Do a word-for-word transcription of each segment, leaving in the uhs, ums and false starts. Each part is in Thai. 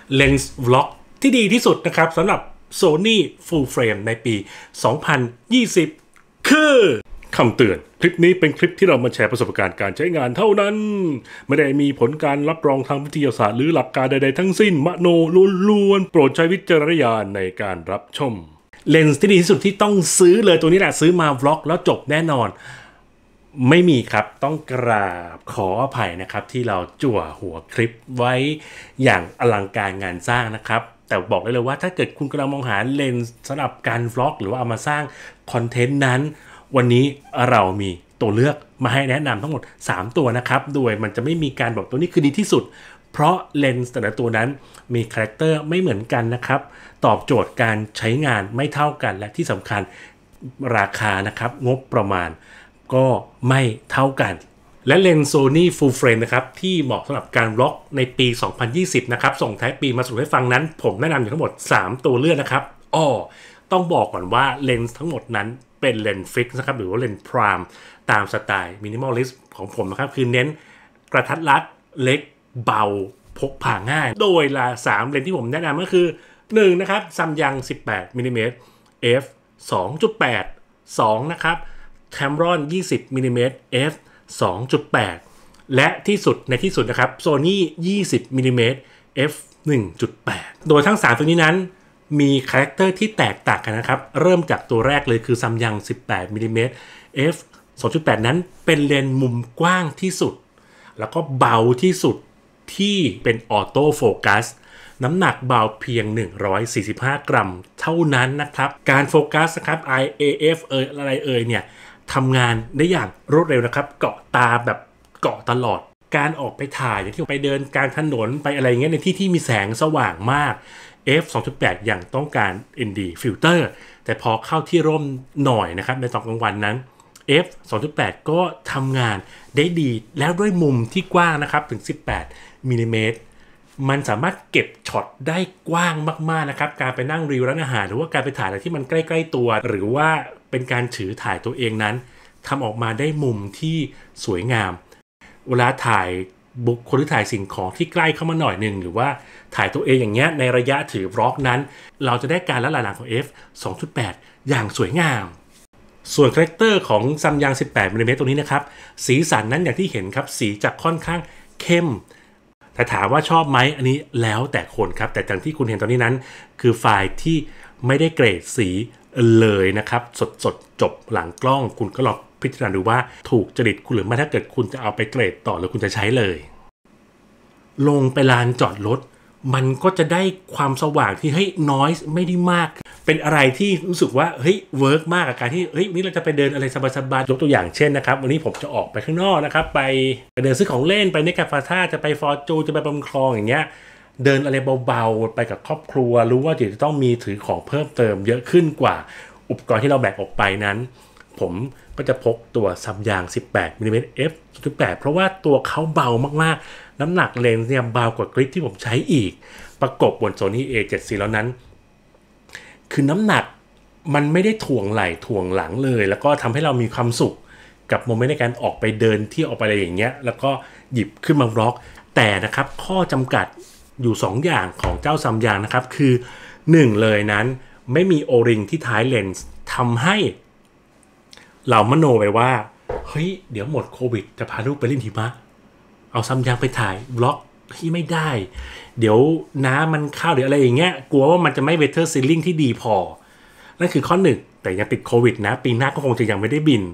เลนส์วล็อกที่ดีที่สุดนะครับสำหรับ Sony Full Frame ในปี สองพันยี่สิบ คือคำเตือนคลิปนี้เป็นคลิปที่เรามาแชร์ประสบการณ์การใช้งานเท่านั้นไม่ได้มีผลการรับรองทางวิทยาศาสตร์หรือหลักการใดๆทั้งสิ้นมโนล้วนๆโปรดใช้วิจารณญาณในการรับชมเลนส์ที่ดีที่สุดที่ต้องซื้อเลยตัวนี้แหละซื้อมาบล็อกแล้วจบแน่นอนไม่มีครับต้องกราบขออภัยนะครับที่เราจั่วหัวคลิปไว้อย่างอลังการงานสร้างนะครับแต่บอกได้เลยว่าถ้าเกิดคุณกำลังมองหาเลนส์สำหรับการวล็อกหรือว่าเอามาสร้างคอนเทนต์นั้นวันนี้เรามีตัวเลือกมาให้แนะนำทั้งหมดสามตัวนะครับโดยมันจะไม่มีการบอกตัวนี้คือดีที่สุดเพราะเลนส์แต่ละตัวนั้นมีคาแรคเตอร์ไม่เหมือนกันนะครับตอบโจทย์การใช้งานไม่เท่ากันและที่สำคัญราคานะครับงบประมาณก็ไม่เท่ากันและเลนส์ Sony Full Frame นะครับที่เหมาะสำหรับการบล็อกในปี สองพันยี่สิบ นะครับส่งท้ายปีมาสรุปให้ฟังนั้นผมแนะนำอยู่ทั้งหมดสามตัวเลือกนะครับอ้อต้องบอกก่อนว่าเลนส์ทั้งหมดนั้นเป็นเลนส์ฟิกซ์นะครับหรือว่าเลนส์พรามตามสไตล์มินิมอลลิสต์ของผมนะครับคือเน้นกระทัดรัดเล็กเบาพกพาง่ายโดยละสามเลนส์ที่ผมแนะนำก็คือหนึ่งนะครับซัมยังสิบแปดมิลลิเมตร เอฟ สองจุดแปด สองนะครับTamron ยี่สิบมิลลิเมตร เอฟ สองจุดแปด และที่สุดในที่สุดนะครับ Sony ยี่สิบมิลลิเมตร เอฟ หนึ่งจุดแปด โดยทั้งสามตัวนี้นั้นมีคาแรคเตอร์ที่แตกต่างกันนะครับเริ่มจากตัวแรกเลยคือซัมยังสิบแปดมิลลิเมตร เอฟ สองจุดแปด นั้นเป็นเลนส์มุมกว้างที่สุดแล้วก็เบาที่สุดที่เป็นออโต้โฟกัสน้ำหนักเบาเพียงหนึ่งร้อยสี่สิบห้ากรัมเท่านั้นนะครับการโฟกัสนะครับ ไอ เอ เอฟ เอ่ยอะไรเอ่ยเนี่ยทำงานได้อย่างรวดเร็วนะครับเกาะตาแบบเกาะตลอดการออกไปถ่ายอย่างที่ไปเดินกลางถนนไปอะไรเงี้ยในที่ที่มีแสงสว่างมาก เอฟ สองจุดแปด อย่างต้องการ เอ็น ดี filter แต่พอเข้าที่ร่มหน่อยนะครับในตอนกลางวันนั้น เอฟ สองจุดแปด ก็ทำงานได้ดีแล้วด้วยมุมที่กว้างนะครับถึงสิบแปดมิลลิเมตรมันสามารถเก็บช็อตได้กว้างมากๆนะครับการไปนั่งรีวิวร้านอาหารหรือว่าการไปถ่ายอะไรที่มันใกล้ๆตัวหรือว่าเป็นการถือถ่ายตัวเองนั้นทำออกมาได้มุมที่สวยงามเวลาถ่ายบุคคลหรือถ่ายสิ่งของที่ใกล้เข้ามาหน่อยหนึ่งหรือว่าถ่ายตัวเองอย่างเงี้ยในระยะถือบล็อกนั้นเราจะได้การละลายหลังของ เอฟ สองจุดแปด อย่างสวยงามส่วนคาแรคเตอร์ของซัมยังสิบแปดมิลลิเมตรตัวนี้นะครับสีสันนั้นอย่างที่เห็นครับสีจะค่อนข้างเข้มแต่ถามว่าชอบไหมอันนี้แล้วแต่คนครับแต่อย่างที่คุณเห็นตอนนี้นั้นคือไฟล์ที่ไม่ได้เกรดสีเลยนะครับสดๆจบหลังกล้องคุณก็ลองพิจารณาดูว่าถูกจริตคุณหรือไม่ถ้าเกิดคุณจะเอาไปเกรดต่อหรือคุณจะใช้เลยลงไปลานจอดรถมันก็จะได้ความสว่างที่เฮ้ยน้อยไม่ได้มากเป็นอะไรที่รู้สึกว่าเฮ้ยเวิร์กมากกับการที่เฮ้ยวันนี้เราจะไปเดินอะไรสบายๆยกตัวอย่างเช่นนะครับวันนี้ผมจะออกไปข้างนอกนะครับไปไปเดินซื้อของเล่นไปในกาฟาท่าจะไปฟอร์จูจะไปบำคลองอย่างเงี้ยเดินอะไรเบาๆไปกับครอบครัวรู้ว่าจะต้องมีถือของเพิ่มเติมเยอะขึ้นกว่าอุปกรณ์ที่เราแบกออกไปนั้นผมก็จะพกตัวซัมยังสิบแปดมิลลิเมตร เอฟ สองจุดแปด เพราะว่าตัวเขาเบามากๆน้ำหนักเลนส์เนี่ยเบากว่ากริปที่ผมใช้อีกประกบบน Sony เอ เจ็ดซี แล้วนั้นคือน้ำหนักมันไม่ได้ถ่วงไหล่ถ่วงหลังเลยแล้วก็ทำให้เรามีความสุขกับโมเมนต์ในการออกไปเดินที่ออกไปอะไรอย่างเงี้ยแล้วก็หยิบขึ้นมาบล็อกแต่นะครับข้อจำกัดอยู่สองอย่างของเจ้าซัมยังนะครับคือหนึ่งเลยนั้นไม่มีโอริงที่ท้ายเลนส์ทำให้เรามโนไปว่าเฮ้ยเดี๋ยวหมดโควิดจะพาลูกไปเล่นหิมะเอาซัมยังไปถ่ายบล็อกที่ไม่ได้เดี๋ยวน้ำมันเข้าหรืออะไรอย่างเงี้ยกลัวว่ามันจะไม่เวเทอร์ซีลิ่งที่ดีพอนั่นคือข้อหนึ่งแต่ยังติดโควิดนะปีหน้าก็คงจะยังไม่ได้บิน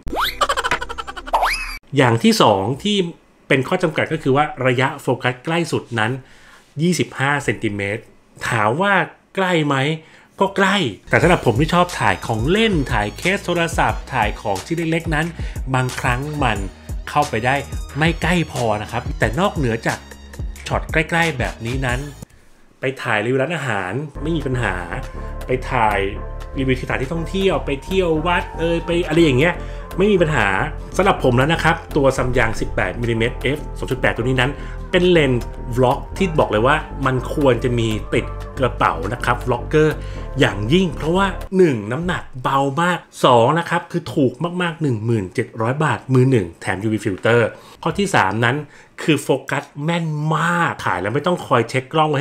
อย่างที่สองที่เป็นข้อจำกัดก็คือว่าระยะโฟกัสใกล้สุดนั้นยี่สิบห้าเซนติเมตรถามว่าใกล้ไหมก็ใกล้แต่สำหรับผมที่ชอบถ่ายของเล่นถ่ายเคสโทรศัพท์ถ่ายของที่เล็กๆนั้นบางครั้งมันเข้าไปได้ไม่ใกล้พอนะครับแต่นอกเหนือจากช็อตใกล้ๆแบบนี้นั้นไปถ่ายรีวิวร้านอาหารไม่มีปัญหาไปถ่ายรีวิวสถานที่ท่องเที่ยวไปเที่ยววัดเอยไปอะไรอย่างเงี้ยไม่มีปัญหาสำหรับผมแล้วนะครับตัวซัมยังสิบแปดมิลลิเมตร เอฟ สองจุดแปด ตัวนี้นั้นเป็นเลนส์วล็อกที่บอกเลยว่ามันควรจะมีติดกระเป๋านะครับวล็อกเกอร์อย่างยิ่งเพราะว่าหนึ่งน้ำหนักเบามากสองนะครับคือถูกมากๆ หนึ่งพันเจ็ดร้อย บาทมือหนึ่งแถม ยู วี filter ข้อที่สามนั้นคือโฟกัสแม่นมากถ่ายแล้วไม่ต้องคอยเช็คกล้องว่าเฮ้ย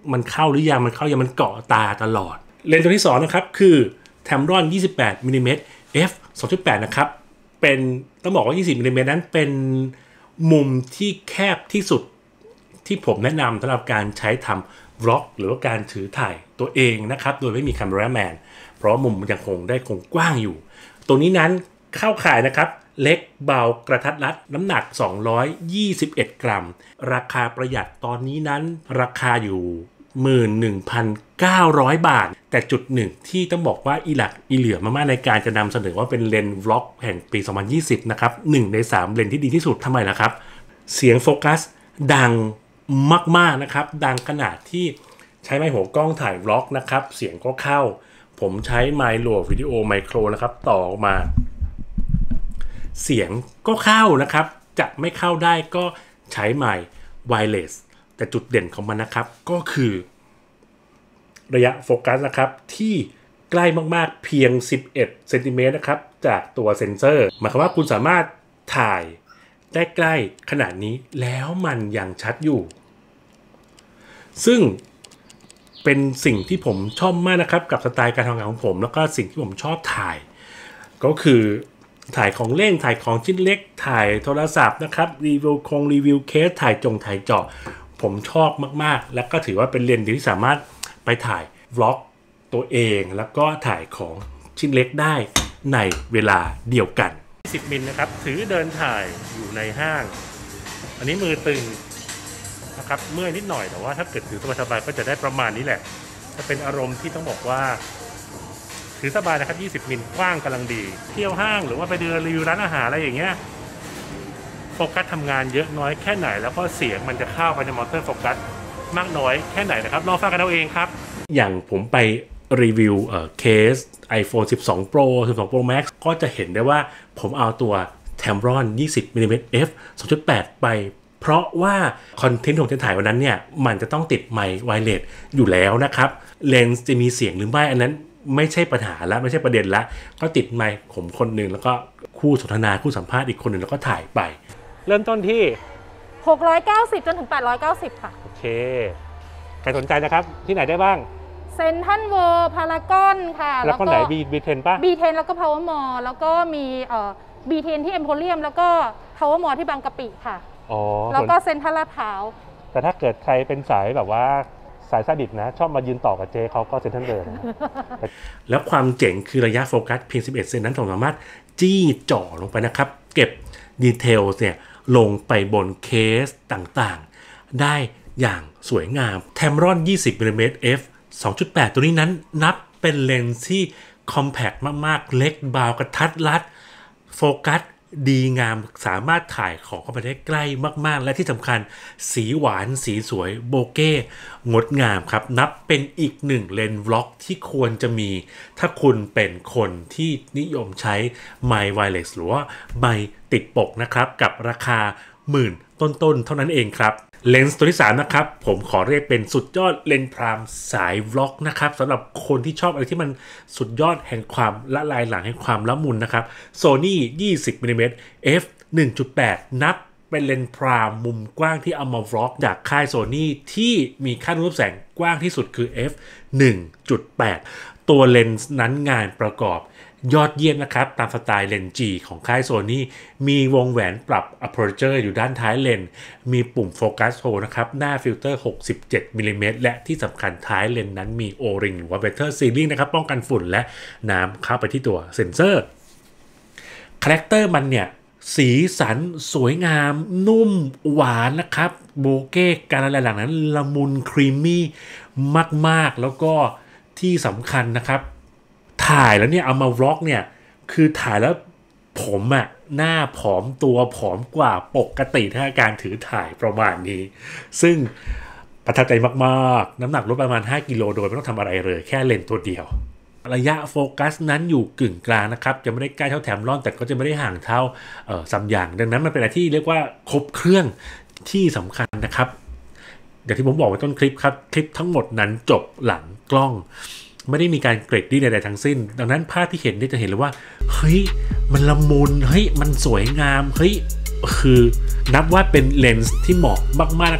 มันเข้าหรือยังมันเข้ายังมันเกาะตาตลอดเลนส์ตัวที่สองนะครับคือ Tamron ยี่สิบแปดมิลลิเมตร เอฟ สองจุดแปด นะครับเป็นต้องบอกว่ายี่สิบมิลลิเมตรนั้นเป็นมุมที่แคบที่สุดที่ผมแนะนำสำหรับการใช้ทำบล็อกหรือว่าการถือถ่ายตัวเองนะครับโดยไม่มีแคมเมราแมนเพราะมุมมันยังคงได้คงกว้างอยู่ตัวนี้นั้นเข้าข่ายนะครับเล็กเบากระทัดรัดน้ำหนักสองร้อยยี่สิบเอ็ดกรัมราคาประหยัดตอนนี้นั้นราคาอยู่ หนึ่งหมื่นหนึ่งพันเก้าร้อย บาทแต่จุดหนึ่งที่ต้องบอกว่าอีหลักอีเหลือมากๆในการจะนำเสนอว่าเป็นเลนส์วล็อกแห่งปีสองพันยี่สิบนะครับหนึ่งในสามเลนส์ที่ดีที่สุดทำไมล่ะครับเสียงโฟกัสดังมากๆนะครับดังขนาดที่ใช้ไมค์หัวกล้องถ่ายวล็อกนะครับเสียงก็เข้าผมใช้ไมค์โหลดวิดีโอไมโครนะครับต่อออกมาเสียงก็เข้านะครับจะไม่เข้าได้ก็ใช้ไมค์ไวเลสแต่จุดเด่นของมันนะครับก็คือระยะโฟกัสนะครับที่ใกล้มากๆเพียงสิบเอ็ดเซนติเมตรนะครับจากตัวเซ็นเซอร์หมายความว่าคุณสามารถถ่ายได้ใกล้ขนาดนี้แล้วมันยังชัดอยู่ซึ่งเป็นสิ่งที่ผมชอบมากนะครับกับสไตล์การทำงานของผมแล้วก็สิ่งที่ผมชอบถ่ายก็คือถ่ายของเล่นถ่ายของชิ้นเล็กถ่ายโทรศัพท์นะครับรีวิวคงรีวิวเคสถ่ายจงถ่ายเจาะผมชอบมากๆและก็ถือว่าเป็นเลนส์ที่สามารถไปถ่ายวล็อกตัวเองแล้วก็ถ่ายของชิ้นเล็กได้ในเวลาเดียวกันสิบมิลนะครับถือเดินถ่ายอยู่ในห้างอันนี้มือตึงนะครับเมื่อยนิดหน่อยแต่ว่าถ้าเกิดถือสบายๆก็จะได้ประมาณนี้แหละจะเป็นอารมณ์ที่ต้องบอกว่าถือสบายนะครับยี่สิบมิลกว้างกำลังดีเที่ยวห้างหรือว่าไปเดินรีวิวร้านอาหารอะไรอย่างเงี้ยโฟกัสทำงานเยอะน้อยแค่ไหนแล้วก็เสียงมันจะเข้าไปในมอเตอร์โฟกัสมากน้อยแค่ไหนนะครับลองฟังกันเอาเองครับอย่างผมไปรีวิวเอ่อเคส iPhone สิบสอง Pro สิบสอง Pro Max ก็จะเห็นได้ว่าผมเอาตัว Tamron ยี่สิบมิลลิเมตร เอฟ สองจุดแปด ไปเพราะว่าคอนเทนต์ของที่ถ่ายวันนั้นเนี่ยมันจะต้องติดไมค์ไวเลสอยู่แล้วนะครับเลนส์จะมีเสียงหรือไม่อันนั้นไม่ใช่ปัญหาแล้วไม่ใช่ประเด็นละก็ติดไมค์ผมคนหนึ่งแล้วก็คู่สนทนาคู่สัมภาษณ์อีกคนหนึ่งแล้วก็ถ่ายไปเริ่มต้นที่หกร้อยเก้าสิบจนถึงแปดร้อยเก้าสิบค่ะโอเคใครสนใจนะครับที่ไหนได้บ้างเซ็นทรัลเวิลด์พารากอนค่ะแล้วก็ไหน บี เทน ป่ะบี เทน แล้วก็ Power Mall แล้วก็มีเอ่อ บี เทน ที่ Emporium แล้วก็ Power Mall ที่บางกะปิค่ะอ๋อแล้วก็เซ็นทรัลลาดพร้าวแต่ถ้าเกิดใครเป็นสายแบบว่าสายซาดิสนะชอบมายืนต่อกับเจเขาก็เซ็นทรัลเวิลด์นะแล้วความเจ๋งคือระยะโฟกัสเพียงสิบเอ็ดเซนนั้นผมสามารถจี้จ่อลงไปนะครับเก็บดีเทลเนี่ยลงไปบนเคสต่างๆได้อย่างสวยงาม Tamron ยี่สิบมิลลิเมตร เอฟ สองจุดแปด ตัวนี้นั้นนับเป็นเลนส์ที่คอมแพคมากๆเล็กเบากระทัดรัดโฟกัสดีงามสามารถถ่ายของเข้าไปได้ใกล้มากๆและที่สำคัญสีหวานสีสวยโบเก้งดงามครับนับเป็นอีกหนึ่งเลนส์วล็อกที่ควรจะมีถ้าคุณเป็นคนที่นิยมใช้ไมค์ไวเลสหรือว่าไมค์ติดปกนะครับกับราคาหมื่นต้นๆเท่านั้นเองครับเลนส์ตัวที่สามนะครับผมขอเรียกเป็นสุดยอดเลนส์พรามสายวล็อกนะครับสำหรับคนที่ชอบอะไรที่มันสุดยอดแห่งความละลายหลังแห่งความละมุนนะครับ Sony ยี่สิบมิลลิเมตร เอฟ หนึ่งจุดแปด นับเป็นเลนส์พรามมุมกว้างที่เอามาวล็อกจากค่าย Sony ที่มีค่ารูปแสงกว้างที่สุดคือ เอฟ หนึ่งจุดแปด ตัวเลนส์นั้นงานประกอบยอดเยี่ยมนะครับตามสไตล์เลนส์ G ของค่าย Sony มีวงแหวนปรับ aperture อยู่ด้านท้ายเลนส์มีปุ่มโฟกัสโฮนะครับหน้าฟิลเตอร์หกสิบเจ็ดมิลลิเมตรและที่สำคัญท้ายเลนส์นั้นมี O-ring หรือว่า better sealing นะครับป้องกันฝุ่นและน้ำเข้าไปที่ตัวเซ็นเซอร์คาแรคเตอร์มันเนี่ยสีสันสวยงามนุ่มหวานนะครับโบเก้การอะไรหลังนั้นละมุนครีมมี่มากๆแล้วก็ที่สำคัญนะครับถ่ายแล้วเนี่ยเอามาวล็อกเนี่ยคือถ่ายแล้วผมอะหน้าผอมตัวผอมกว่าปกติถ้าการถือถ่ายประมาณนี้ซึ่งประทับใจมากๆน้ำหนักลดประมาณห้ากิโลโดยไม่ต้องทำอะไรเลยแค่เลนส์ตัวเดียวระยะโฟกัสนั้นอยู่กึ่งกลางนะครับจะไม่ได้ใกล้เท่าแถมร่อนแต่ก็จะไม่ได้ห่างเท่าเอ่อซัมยังดังนั้นมันเป็นอะไรที่เรียกว่าครบเครื่องที่สำคัญนะครับอย่างที่ผมบอกไว้ต้นคลิปครับคลิปทั้งหมดนั้นจบหลังกล้องไม่ได้มีการเกรดดิ้งใดๆทั้งสิ้นดังนั้นภาพที่เห็นได้จะเห็นเลยว่าเฮ้ยมันละมุนเฮ้ยมันสวยงามเฮ้ยคือนับว่าเป็นเลนส์ที่เหมาะมากๆนะครับ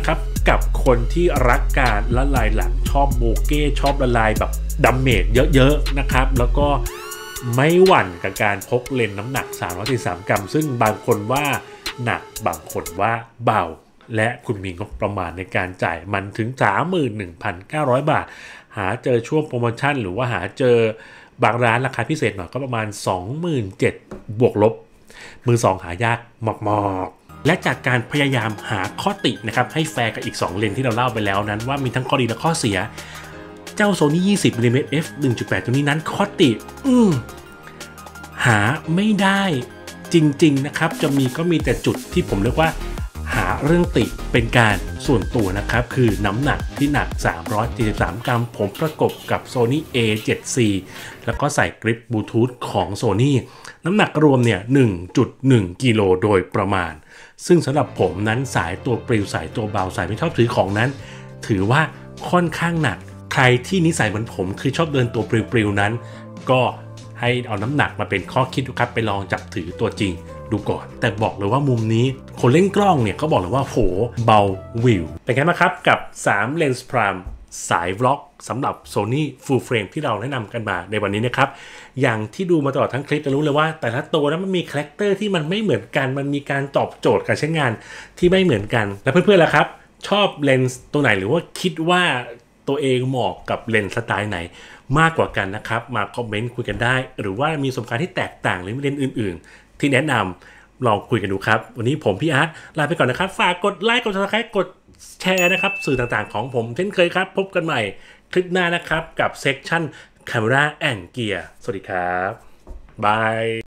กับคนที่รักการละลายหลังชอบโบเก้ชอบละลายแบบดัมเมจเยอะๆนะครับแล้วก็ไม่หวั่นกับการพกเลนน้ำหนักสามร้อยสี่สิบสามกรัมซึ่งบางคนว่าหนักบางคนว่าเบาและคุณมีงบประมาณในการจ่ายมันถึง สามหมื่นหนึ่งพันเก้าร้อย บาทหาเจอช่วงโปรโมชั่นหรือว่าหาเจอบางร้านราคาพิเศษหน่อยก็ประมาณ สองหมื่นเจ็ดพัน บวกลบมือสองหายากมากๆและจากการพยายามหาข้อตินะครับให้แฟร์กับอีกสองเลนที่เราเล่าไปแล้วนั้นว่ามีทั้งข้อดีและข้อเสียเจ้า Sony ยี่สิบมิลลิเมตร เอฟ หนึ่งจุดแปด ตัวนี้นั้นข้อติอืมหาไม่ได้จริงๆนะครับจะมีก็มีแต่จุดที่ผมเรียกว่าหาเรื่องติเป็นการส่วนตัวนะครับคือน้ำหนักที่หนักสามร้อยสี่สิบสามกรัมผมประกบกับ Sony เอ เจ็ด ซี แล้วก็ใส่กริปบลูทูธของ Sony น้ำหนักรวมเนี่ย หนึ่งจุดหนึ่ง กิโลโดยประมาณซึ่งสำหรับผมนั้นสายตัวปลิวสายตัวเบาสายไม่ชอบถือของนั้นถือว่าค่อนข้างหนักใครที่นิสัยเหมือนผมคือชอบเดินตัวปลิวๆนั้นก็ให้เอาน้ำหนักมาเป็นข้อคิดดูครับไปลองจับถือตัวจริงดูก่อนแต่บอกเลยว่ามุมนี้คนเล่นกล้องเนี่ยเขาบอกเลยว่าโหเบาวิวเป็นไงบ้างครับกับสามเลนส์พรามสายบล็อกสำหรับ Sony Full Frame ที่เราแนะนำกันมาในวันนี้นะครับอย่างที่ดูมาตลอดทั้งคลิปจะรู้เลยว่าแต่ละตัวนั้นมันมีคาแรคเตอร์ที่มันไม่เหมือนกันมันมีการตอบโจทย์การใช้งานที่ไม่เหมือนกันและเพื่อนๆล่ะครับชอบเลนส์ตัวไหนหรือว่าคิดว่าตัวเองเหมาะกับเลนส์สไตล์ไหนมากกว่ากันนะครับมาคอมเมนต์คุยกันได้หรือว่ามีประสบการณ์ที่แตกต่างหรือเลนส์อื่นๆที่แนะนำลองคุยกันดูครับวันนี้ผมพี่อาร์ตลาไปก่อนนะครับฝากกดไลค์กด ซับสไครบ์ กดแชร์นะครับสื่อต่างๆของผมเช่นเคยครับพบกันใหม่คลิปหน้านะครับกับเซกชัน Camera and Gear สวัสดีครับบาย